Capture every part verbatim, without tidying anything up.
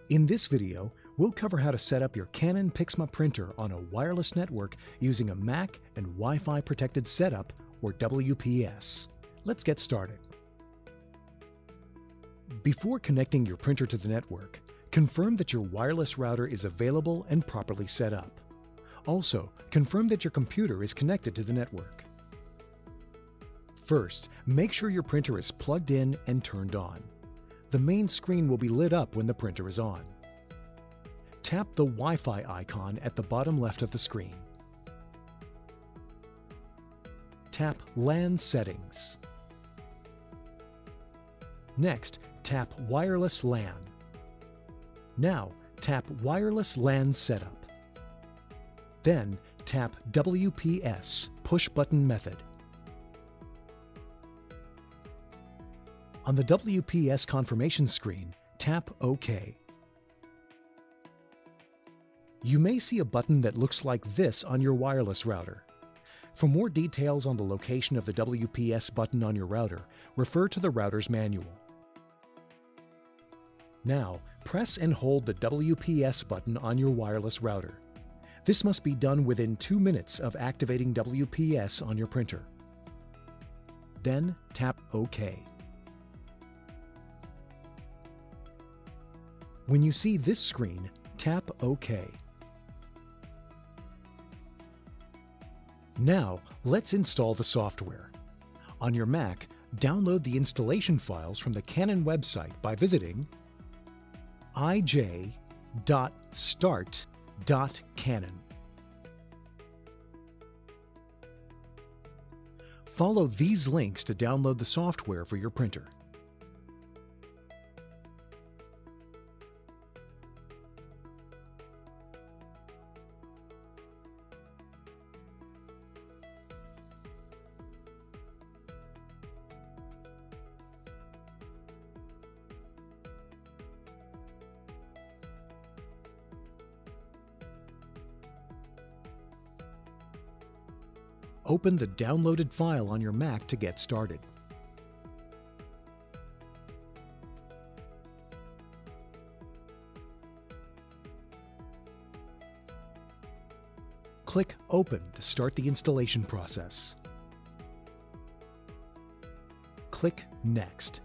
In this video, we'll cover how to set up your Canon Pixma printer on a wireless network using a Mac and Wi-Fi protected setup, or W P S. Let's get started. Before connecting your printer to the network, confirm that your wireless router is available and properly set up. Also, confirm that your computer is connected to the network. First, make sure your printer is plugged in and turned on. The main screen will be lit up when the printer is on. Tap the Wi-Fi icon at the bottom left of the screen. Tap LAN Settings. Next, tap Wireless LAN. Now, tap Wireless LAN Setup. Then, tap W P S Push Button Method. On the W P S confirmation screen, tap OK. You may see a button that looks like this on your wireless router. For more details on the location of the W P S button on your router, refer to the router's manual. Now, press and hold the W P S button on your wireless router. This must be done within two minutes of activating W P S on your printer. Then, tap OK. When you see this screen, tap OK. Now, let's install the software. On your Mac, download the installation files from the Canon website by visiting i j dot start dot canon. Follow these links to download the software for your printer. Open the downloaded file on your Mac to get started. Click Open to start the installation process. Click Next.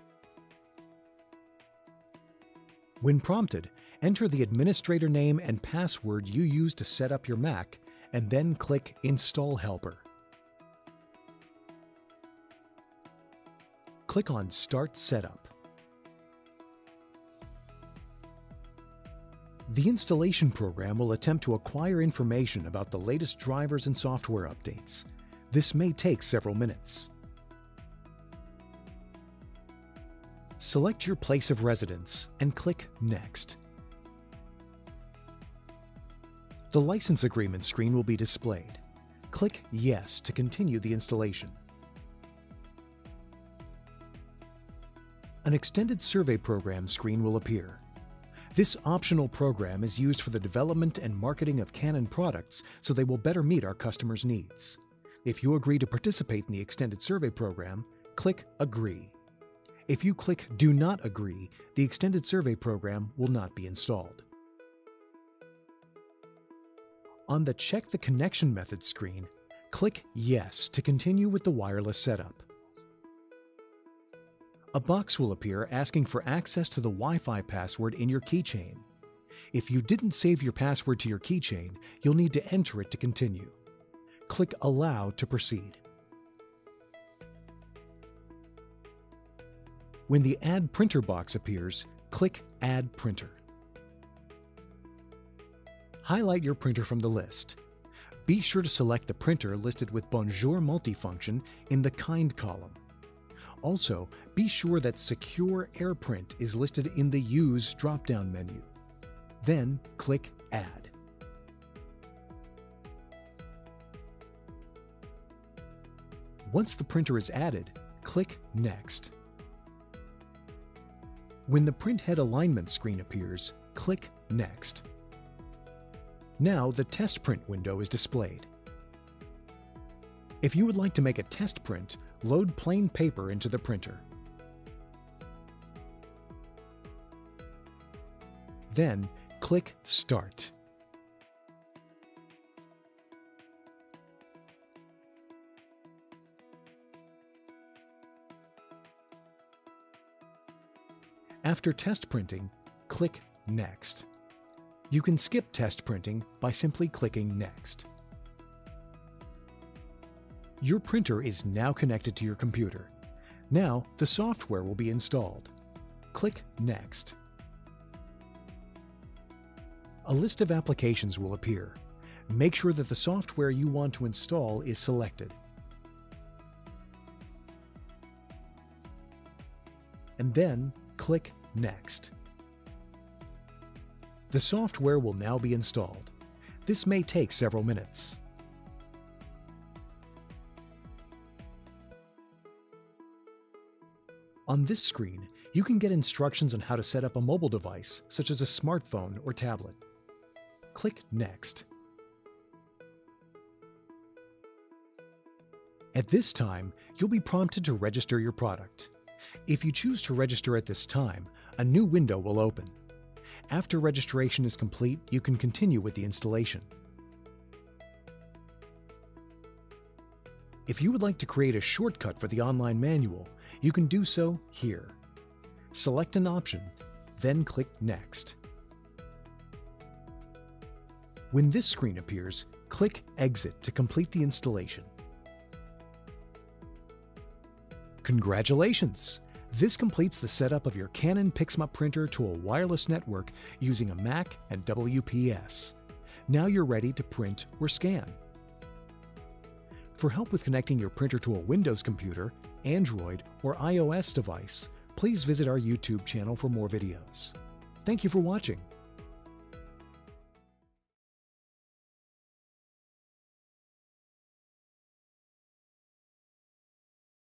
When prompted, enter the administrator name and password you used to set up your Mac, and then click Install Helper. Click on Start Setup. The installation program will attempt to acquire information about the latest drivers and software updates. This may take several minutes. Select your place of residence and click Next. The license agreement screen will be displayed. Click Yes to continue the installation. An extended survey program screen will appear. This optional program is used for the development and marketing of Canon products so they will better meet our customers' needs. If you agree to participate in the extended survey program, click Agree. If you click Do Not Agree, the extended survey program will not be installed. On the Check the Connection Method screen, click Yes to continue with the wireless setup. A box will appear asking for access to the Wi-Fi password in your keychain. If you didn't save your password to your keychain, you'll need to enter it to continue. Click Allow to proceed. When the Add Printer box appears, click Add Printer. Highlight your printer from the list. Be sure to select the printer listed with Bonjour multifunction in the Kind column. Also, be sure that Secure AirPrint is listed in the Use drop-down menu. Then click Add. Once the printer is added, click Next. When the printhead alignment screen appears, click Next. Now the test print window is displayed. If you would like to make a test print, load plain paper into the printer. Then, click Start. After test printing, click Next. You can skip test printing by simply clicking Next. Your printer is now connected to your computer. Now, the software will be installed. Click Next. A list of applications will appear. Make sure that the software you want to install is selected. And then click Next. The software will now be installed. This may take several minutes. On this screen, you can get instructions on how to set up a mobile device, such as a smartphone or tablet. Click Next. At this time, you'll be prompted to register your product. If you choose to register at this time, a new window will open. After registration is complete, you can continue with the installation. If you would like to create a shortcut for the online manual, you can do so here. Select an option, then click Next. When this screen appears, click Exit to complete the installation. Congratulations! This completes the setup of your Canon PIXMA printer to a wireless network using a Mac and W P S. Now you're ready to print or scan. For help with connecting your printer to a Windows computer, Android, or iOS device, please visit our YouTube channel for more videos. Thank you for watching.